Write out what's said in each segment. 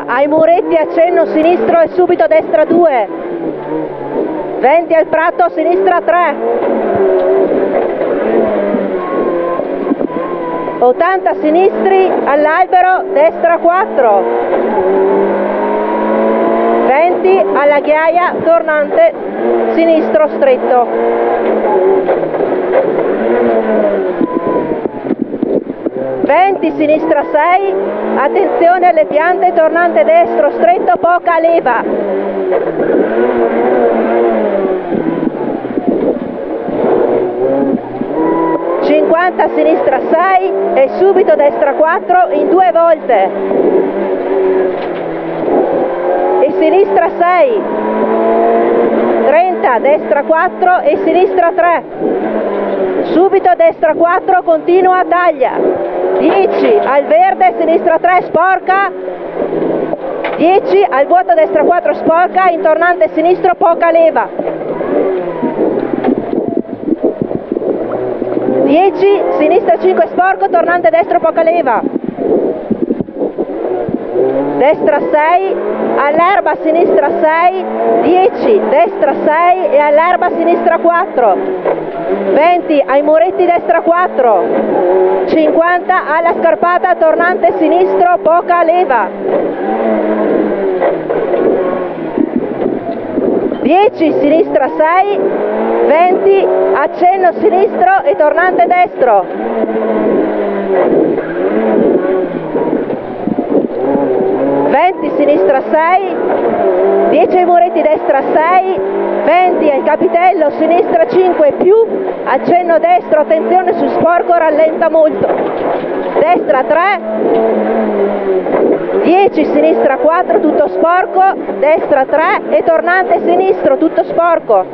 ai muretti, accenno sinistro e subito destra 2. 20 al prato, sinistra 3. 80 sinistri all'albero, destra 4. 20 alla ghiaia, tornante sinistro stretto. 20 sinistra 6, attenzione alle piante, tornante destro stretto, poca leva. 50 sinistra 6 e subito destra 4 in 2 volte. E sinistra 6. 30 destra 4 e sinistra 3. Subito destra 4, continua, taglia. 10 al verde, sinistra 3, sporca. 10 al vuoto, destra 4, sporca, in tornante sinistro, poca leva. 10, sinistra 5, sporco, tornante destro, poca leva. Destra 6, all'erba sinistra 6, 10, destra 6 e all'erba sinistra 4. 20 ai muretti, destra 4. 50 alla scarpata, tornante sinistro, poca leva. 10 sinistra 6, 20 accenno sinistro e tornante destro. 20 sinistra 6, 10 ai muretti, destra 6, 20 al capitello, sinistra 5 più, accenno destro, attenzione su sporco, rallenta molto. Destra 3, 10 sinistra 4, tutto sporco, destra 3 e tornante sinistro, tutto sporco.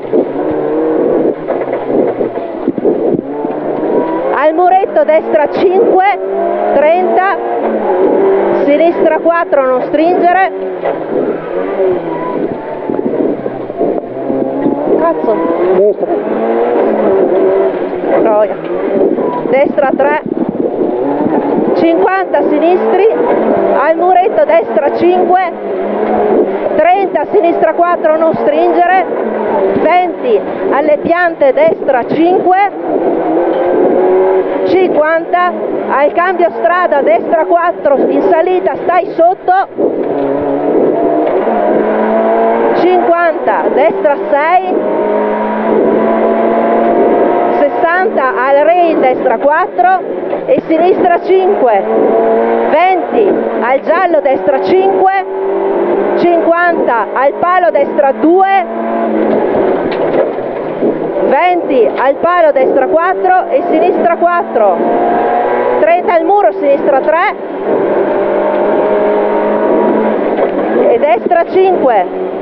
Al muretto, destra 5, 30, sinistra 4, non stringere. Cazzo. Troia. Destra 3. 50 sinistri. Al muretto, destra 5. 30, sinistra 4, non stringere. 20 alle piante, destra 5. 50 al cambio strada, destra 4 in salita, stai sotto. 50 destra 6, 60 al rail, destra 4 e sinistra 5. 20 al giallo, destra 5. 50 al palo, destra 2. 20 al palo, destra 4 e sinistra 4. 30 al muro, sinistra 3 e destra 5.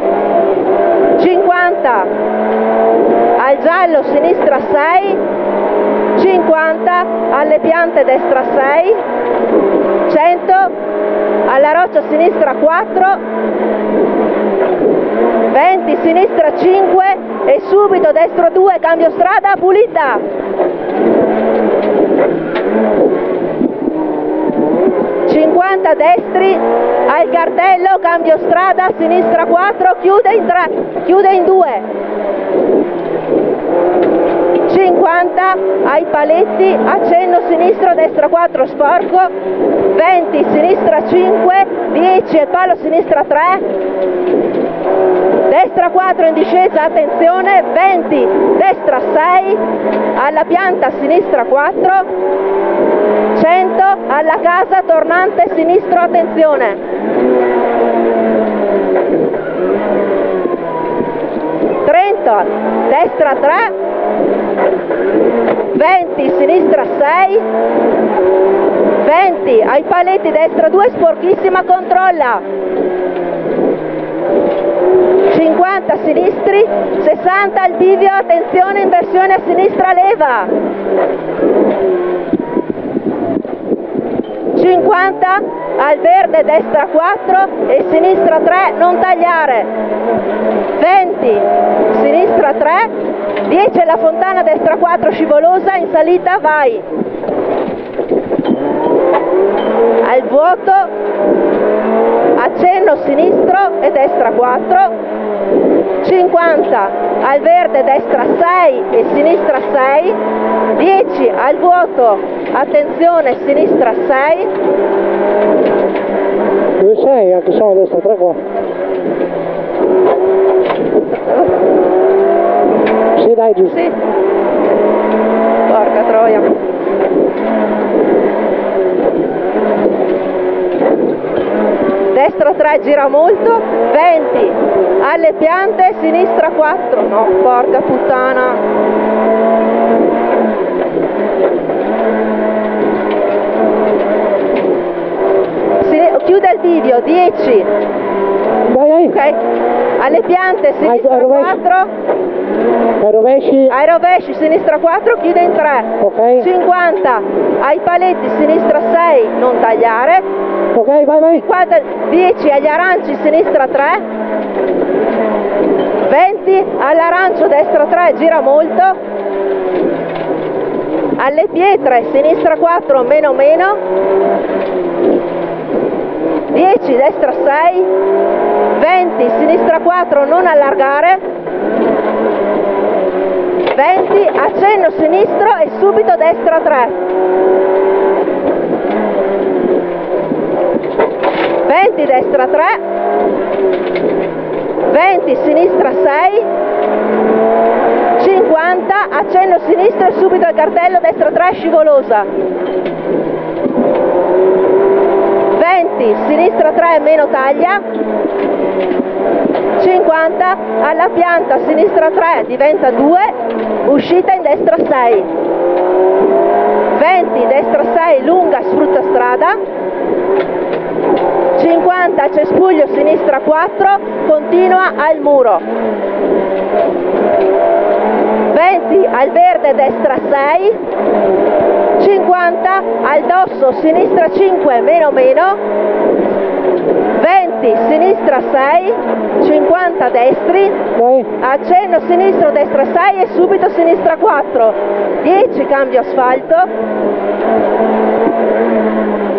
50 al giallo, sinistra 6. 50 alle piante, destra 6. 100 alla roccia, sinistra 4. 20 sinistra 5 e subito destro 2, cambio strada, pulita. 50 destri al cartello, cambio strada, sinistra 4, chiude in 3, chiude in 2. 50 ai paletti, accenno sinistro, destra 4, sporco. 20 sinistra 5, 10 al palo, sinistra 3. Destra 4 in discesa, attenzione. 20 destra 6 alla pianta, sinistra 4. 100 alla casa, tornante sinistro, attenzione. 30 destra 3. 20 sinistra 6. 20 ai paletti, destra 2, sporchissima, controlla. 50 sinistri, 60 al bivio, attenzione, inversione a sinistra, leva. 50 al verde, destra 4 e sinistra 3, non tagliare. 20 sinistra 3, 10 alla fontana, destra 4, scivolosa, in salita, vai. Al vuoto, accenno sinistro e destra 4, 50 al verde, destra 6 e sinistra 6, 10 al vuoto, attenzione, sinistra 6. Dove sei? Anche sono a destra 3 qua. Sì, dai, giù. Sì. Porca troia. Destra 3 gira molto, 20 alle piante, sinistra 4, no, porca puttana. Chiude il video, 10. Vai. Ok, alle piante, sinistra 4. Ai rovesci, sinistra 4, chiude in 3. Ok. 50 ai paletti, sinistra 6, non tagliare. Ok, vai. 10 agli aranci, sinistra 3. 20 all'arancio, destra 3, gira molto. Alle pietre, sinistra 4, meno. 10, destra 6. 20, sinistra 4, non allargare. 20, accenno sinistro e subito destra 3. 20, destra 3. 20, sinistra 6. 50, accenno sinistro e subito il cartello, destra 3, scivolosa. 20, sinistra 3, meno taglia. 50, alla pianta, sinistra 3, diventa 2, uscita in destra 6. 20, destra 6, lunga, sfrutta strada. 50, cespuglio, sinistra 4, continua al muro. 20, al verde, destra 6. 50, al dosso, sinistra 5, meno. 20, sinistra 6, 50 destri, accenno sinistro, destra 6 e subito sinistra 4, 10 cambio asfalto,